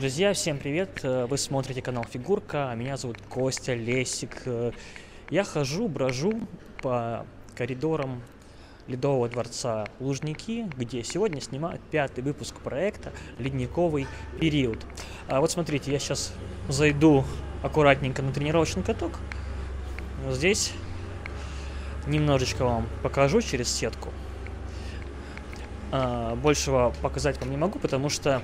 Друзья, всем привет! Вы смотрите канал Фигурка, а меня зовут Костя Лесик. Я хожу, брожу по коридорам Ледового дворца Лужники, где сегодня снимают 5-й выпуск проекта «Ледниковый период». Вот смотрите, я сейчас зайду аккуратненько на тренировочный каток. Здесь немножечко вам покажу через сетку. Большего показать вам не могу, потому что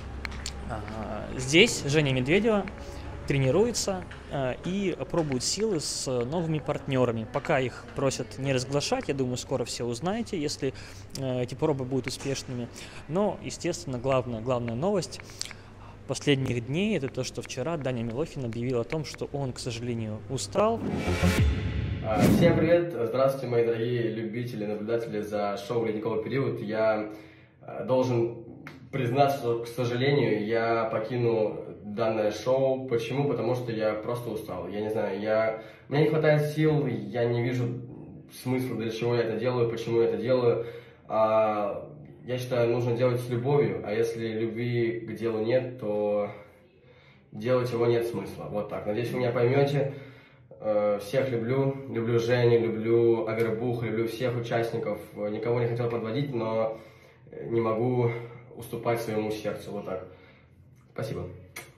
здесь Женя Медведева тренируется и пробует силы с новыми партнерами. Пока их просят не разглашать, я думаю, скоро все узнаете, если эти пробы будут успешными. Но, естественно, главная новость последних дней — это то, что вчера Даня Милохин объявил о том, что он, к сожалению, устал. Всем привет! Здравствуйте, мои дорогие любители, наблюдатели за шоу «Ледниковый период». Я должен признаться, что, к сожалению, я покину данное шоу. Почему? Потому что я просто устал. Я не знаю, мне не хватает сил, я не вижу смысла, для чего я это делаю, почему я это делаю. Я считаю, нужно делать с любовью, а если любви к делу нет, то делать его нет смысла. Вот так. Надеюсь, вы меня поймете. Всех люблю Женю, люблю Авербуха, люблю всех участников. Никого не хотел подводить, но не могу уступать своему сердцу. Вот так. Спасибо.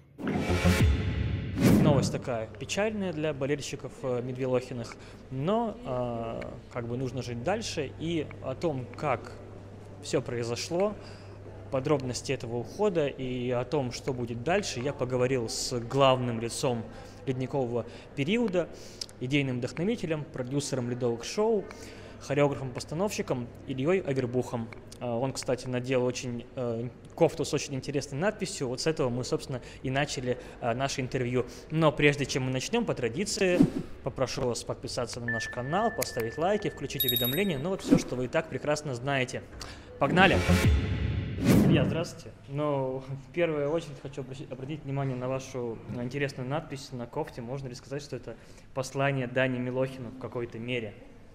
Новость такая печальная для болельщиков Медвелохиных, но нужно жить дальше. И о том, как все произошло, подробности этого ухода и о том, что будет дальше, я поговорил с главным лицом ледникового периода, идейным вдохновителем, продюсером ледовых шоу, хореографом-постановщиком Ильей Авербухом. Он, кстати, надел кофту с очень интересной надписью. Вот с этого мы, собственно, и начали наше интервью. Но прежде чем мы начнем, по традиции, попрошу вас подписаться на наш канал, поставить лайки, включить уведомления. Ну вот все, что вы и так прекрасно знаете. Погнали! Илья, здравствуйте. Но в первую очередь хочу обратить внимание на вашу интересную надпись на кофте. Можно ли сказать, что это послание Дани Милохину в какой-то мере?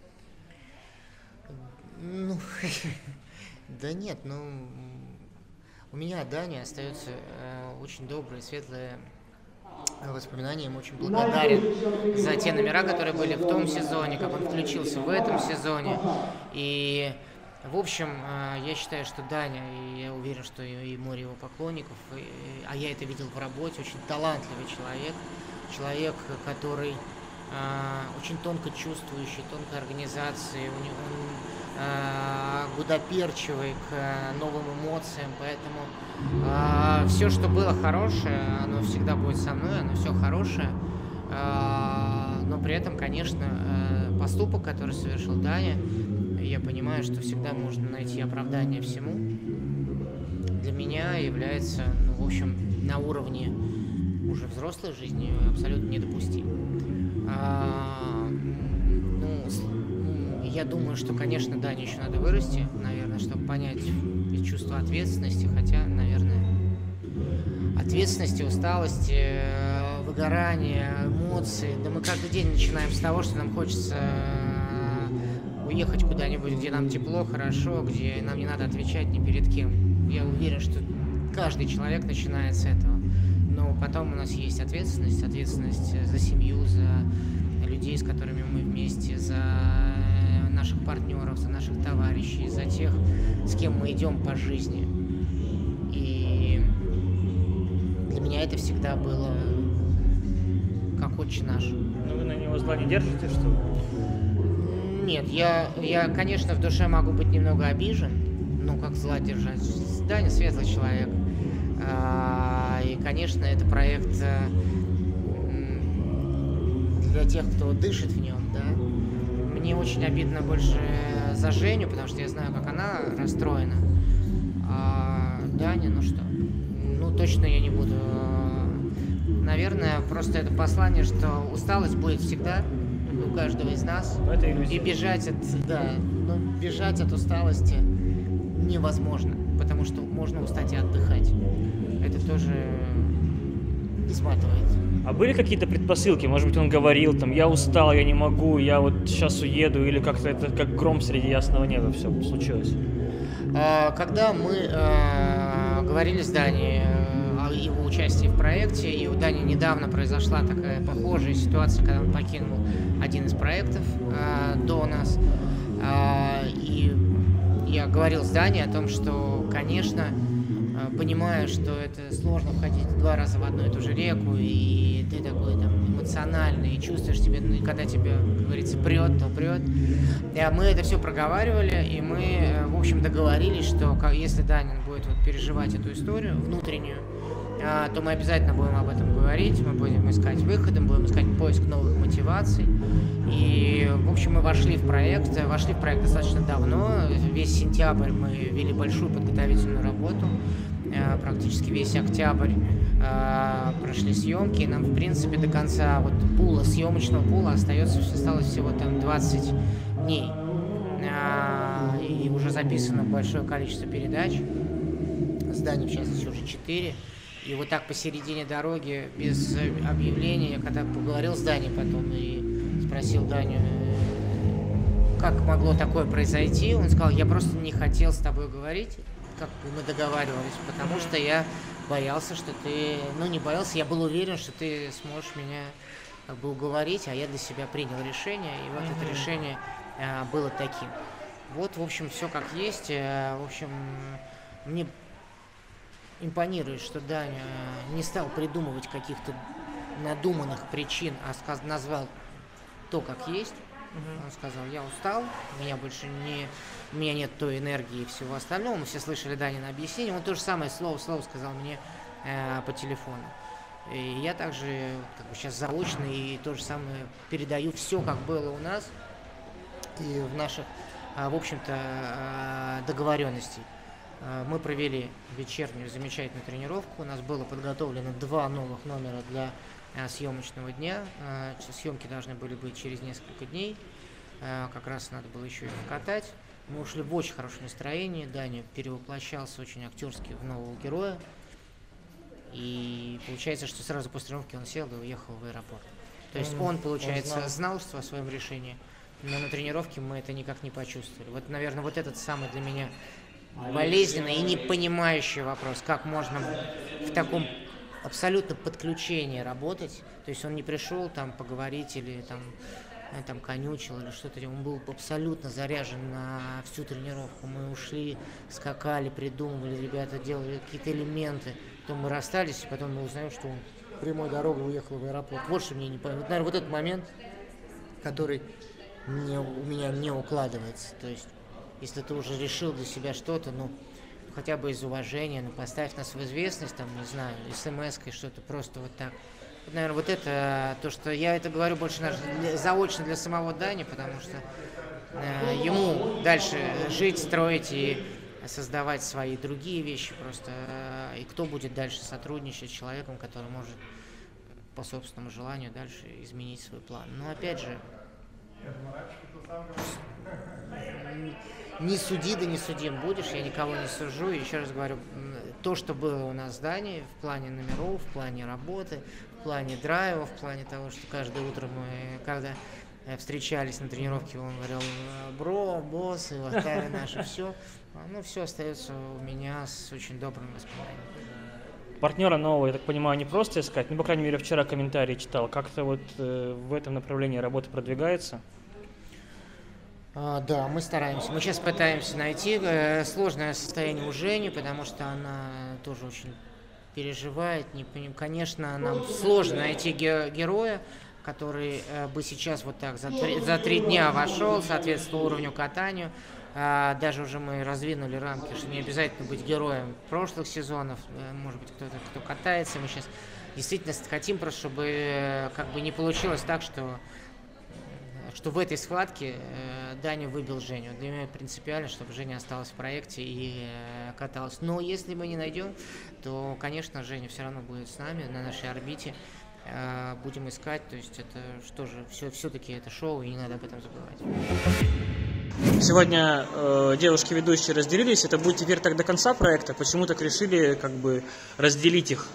Да нет, у меня Даня остается очень добрые, светлые воспоминания. Ему очень благодарен за те номера, которые были в том сезоне, как он включился в этом сезоне. И, в общем, я считаю, что Даня, и я уверен, что и море его поклонников, а я это видел в работе, очень талантливый человек, который очень тонко чувствующий, тонкой организации, гудоперчивый к новым эмоциям, поэтому все, что было хорошее, оно всегда будет со мной, оно все хорошее, но при этом, конечно, поступок, который совершил Даня, я понимаю, что всегда можно найти оправдание всему, для меня является, в общем, на уровне уже взрослой жизни абсолютно недопустим. Я думаю, что, конечно, Дане еще надо вырасти, наверное, чтобы понять чувство ответственности, хотя, наверное, ответственности, усталости, выгорания, эмоций. Да мы каждый день начинаем с того, что нам хочется уехать куда-нибудь, где нам тепло, хорошо, где нам не надо отвечать ни перед кем. Я уверен, что каждый человек начинает с этого. Но потом у нас есть ответственность за семью, за людей, с которыми мы вместе, за наших партнеров, за наших товарищей, за тех, с кем мы идем по жизни. И для меня это всегда было как отче наш. Но вы на него зла не держите, что ли? Нет, я, конечно, в душе могу быть немного обижен, как зла держать. Даня светлый человек. И, конечно, это проект для тех, кто дышит в нем, да. Мне очень обидно больше за Женю, потому что я знаю, как она расстроена. А Даня, точно я не буду. Наверное, просто это послание, что усталость будет всегда у каждого из нас. Это иллюзия. И бежать от усталости невозможно, потому что можно устать и отдыхать. Это тоже изматывает. А были какие-то предпосылки? Может быть, он говорил, я устал, я не могу, я вот сейчас уеду, или как-то это как гром среди ясного неба все случилось? Когда мы говорили с Даней о его участие в проекте, и у Дани недавно произошла такая похожая ситуация, когда он покинул один из проектов до нас. И я говорил с Даней о том, что, конечно, понимаю, что это сложно входить 2 раза в одну и ту же реку, и ты такой там эмоциональный, и чувствуешь себя, ну, когда тебя, как говорится, прет, то прет. Мы это все проговаривали, и мы, в общем, договорились, что если Данин будет вот переживать эту историю внутреннюю, то мы обязательно будем об этом говорить, мы будем искать выходы, будем искать поиск новых мотиваций. И, в общем, мы вошли в проект достаточно давно. Весь сентябрь мы вели большую подготовительную работу. Практически весь октябрь прошли съемки. И нам, в принципе, до конца вот съемочного пула осталось всего там 20 дней. И уже записано большое количество передач. С Даней, в частности, уже 4. И вот так посередине дороги, без объявления, я когда поговорил с Даней потом и спросил Даню, как могло такое произойти, он сказал, я просто не хотел с тобой говорить, как мы договаривались, потому что я боялся, что ты... Ну, не боялся, я был уверен, что ты сможешь меня как бы уговорить, а я для себя принял решение, и вот это решение было таким. Вот, в общем, все как есть. В общем, мне импонирует, что Даня не стал придумывать каких-то надуманных причин, а назвал то, как есть. Он сказал, я устал, у меня нет той энергии и всего остального. Мы все слышали Данина объяснение. Он то же самое слово сказал мне по телефону. И я также как бы сейчас заочно и то же самое передаю все, как было у нас и в наших, в общем-то, договоренностей. Мы провели вечернюю замечательную тренировку. У нас было подготовлено 2 новых номера для съемочного дня. Съемки должны были быть через несколько дней. Как раз надо было еще их катать. Мы ушли в очень хорошем настроении. Даня перевоплощался очень актерски в нового героя. И получается, что сразу после тренировки он сел и уехал в аэропорт. То есть он, получается, знал о своем решении, но на тренировке мы это никак не почувствовали. Вот, наверное, вот этот самый для меня болезненный и непонимающий вопрос, как можно в таком абсолютно подключении работать. То есть он не пришел там поговорить или там конючил или что-то. Он был абсолютно заряжен на всю тренировку. Мы ушли, скакали, придумывали, ребята делали какие-то элементы. Потом мы расстались, и потом мы узнаем, что он прямой дорогой уехал в аэропорт. Вот что мне не понятно. Вот, наверное, вот этот момент, который у меня не укладывается. То есть, если ты уже решил для себя что-то, ну, хотя бы из уважения, ну, поставь нас в известность, там, не знаю, смс-кой что-то, просто вот так. Вот, наверное, вот это, то, что я это говорю больше заочно для самого Дани, потому что ему дальше жить, строить и создавать свои другие вещи просто. И кто будет дальше сотрудничать с человеком, который может по собственному желанию дальше изменить свой план. Но опять же, не суди, да не судим будешь, я никого не сужу. И еще раз говорю, то, что было у нас в Дании в плане номеров, в плане работы, в плане драйва, в плане того, что каждое утро мы, когда встречались на тренировке, он говорил, бро, босс, и лохтари наши, все. Ну, все остается у меня с очень добрым воспоминанием. Партнера нового, я так понимаю, не просто искать, ну, по крайней мере, вчера комментарий читал, как-то вот в этом направлении работа продвигается? Да, мы стараемся. Мы сейчас пытаемся найти сложное состояние у Жени, потому что она тоже очень переживает. Конечно, нам сложно найти героя, который бы сейчас вот так за 3 дня вошел, соответствовал уровню катанию. Даже уже мы раздвинули рамки, что не обязательно быть героем прошлых сезонов, может быть, кто-то, кто катается. Мы сейчас действительно хотим просто, чтобы как бы не получилось так, что в этой схватке Даня выбил Женю. Для меня принципиально, чтобы Женя осталась в проекте и каталась. Но если мы не найдем, то, конечно, Женя все равно будет с нами на нашей орбите. Будем искать, то есть это что же, все-таки это шоу, и не надо об этом забывать. Сегодня девушки-ведущие разделились, это будет теперь так до конца проекта, почему так решили как бы разделить их?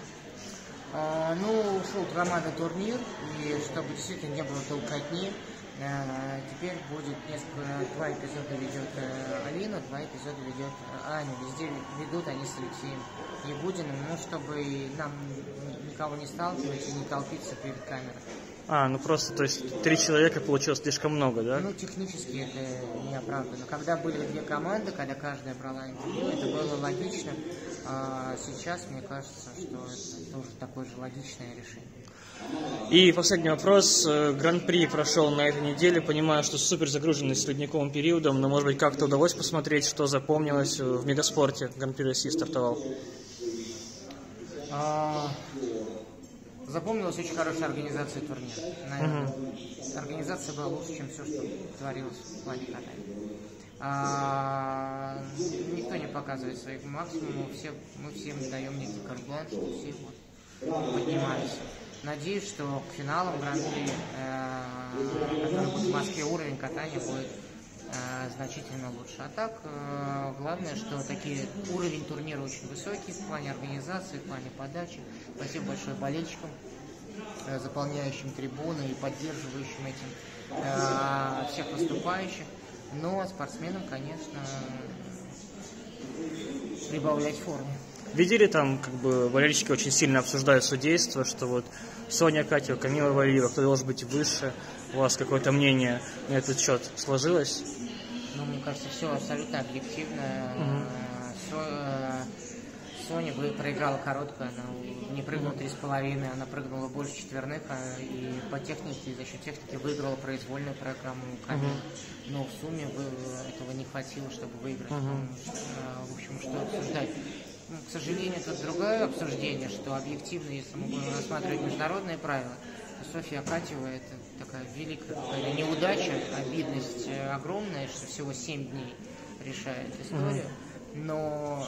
Ушел командный турнир, и чтобы действительно не было толкотни, теперь будет 2 эпизода ведет Алина, 2 эпизода ведет Аня. Везде ведут они с Алексеем Ягудиным, чтобы нам никого не сталкивать и не толпиться перед камерой. Ну просто, то есть 3 человека получилось слишком много, да? Ну, технически это не оправдано. Когда были 2 команды, когда каждая брала интервью, это было логично. А сейчас, мне кажется, что это тоже такое же логичное решение. И последний вопрос. Гран-при прошел на этой неделе. Понимаю, что супер загруженный с ледниковым периодом, но, может быть, как-то удалось посмотреть, что запомнилось в Мегаспорте. Гран-при России стартовал. Запомнилась очень хорошая организация турнира. Наверное, организация была лучше, чем все, что творилось в плане катания. Никто не показывает своих максимумов, мы всем даем некий карт-бланш, что все поднимаются. Надеюсь, что к финалам Гран-при, который будет в Москве, уровень катания будет значительно лучше. А так, главное, что уровень турнира очень высокий в плане организации, в плане подачи. Спасибо большое болельщикам, заполняющим трибуны и поддерживающим этим всех выступающих. Но спортсменам, конечно, прибавлять форму. Видели там, как бы, болельщики очень сильно обсуждают судейство, что вот Соня Акатьева, Камила Валиева, кто должен быть выше? У вас какое-то мнение на этот счет сложилось? Ну, мне кажется, все абсолютно объективно. Соня проиграла короткую, она не прыгнула 3,5, она прыгнула больше четверных, и по технике, за счет техники выиграла произвольную программу Камилы. Но в сумме этого не хватило, чтобы выиграть. В общем, что обсуждать? К сожалению, это другое обсуждение, что объективно, если мы будем рассматривать международные правила, то Софья Акатьева — это такая великая неудача, обидность огромная, что всего 7 дней решает историю. Но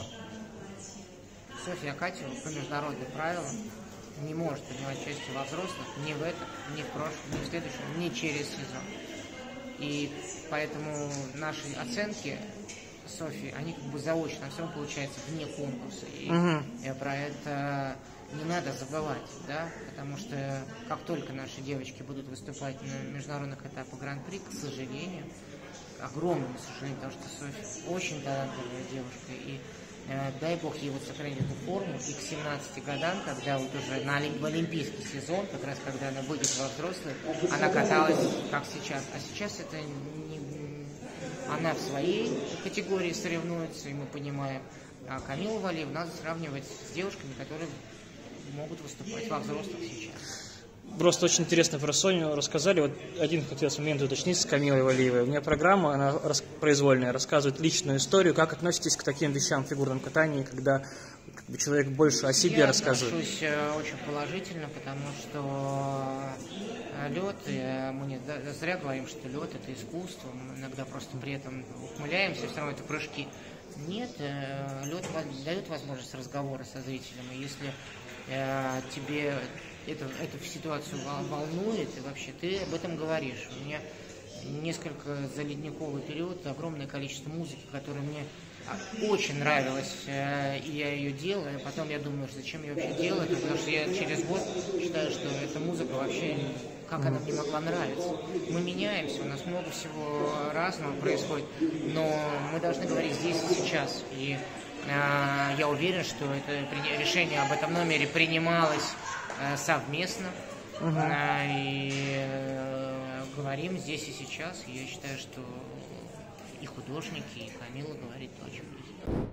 Софья Акатьева по международным правилам не может принимать участие во взрослых ни в этом, ни в прошлом, ни в следующем, ни через сезон. И поэтому наши оценки Софьи, они как бы заочно, все равно получается вне конкурса. И про это не надо забывать, да, потому что как только наши девочки будут выступать на международных этапах Гран-при, к сожалению, огромному сожалению, потому что Софья очень талантливая девушка, и дай бог ей вот сохранить эту форму, и к 17 годам, когда вот уже в олимпийский сезон, как раз когда она выйдет во взрослые, она каталась как сейчас, а сейчас это не... Она в своей категории соревнуется, и мы понимаем, а Камилу Валиеву надо сравнивать с девушками, которые могут выступать во взрослых сейчас. Просто очень интересно про Соню рассказали. Вот один хотелось момент уточнить с Камилой Валиевой. У меня программа, она произвольная, рассказывает личную историю. Как относитесь к таким вещам в фигурном катании, когда как бы, человек больше о себе рассказывает? Я отношусь очень положительно, потому что лед, мы не зря говорим, что лед — это искусство, мы иногда просто при этом ухмыляемся, все равно это прыжки. Нет, лед дает возможность разговора со зрителем, и если тебе эту ситуацию волнует, и вообще ты об этом говоришь. У меня несколько за ледниковый период огромное количество музыки, которая мне очень нравилась, и я ее делаю, а потом я думаю, зачем я вообще делаю это, потому что я через год считаю, что эта музыка вообще, как она мне могла нравиться. Мы меняемся, у нас много всего разного происходит, но мы должны говорить здесь и сейчас, и я уверен, что это решение об этом номере принималось совместно, и говорим здесь и сейчас. Я считаю, что и художники, и Камила говорит очень близко.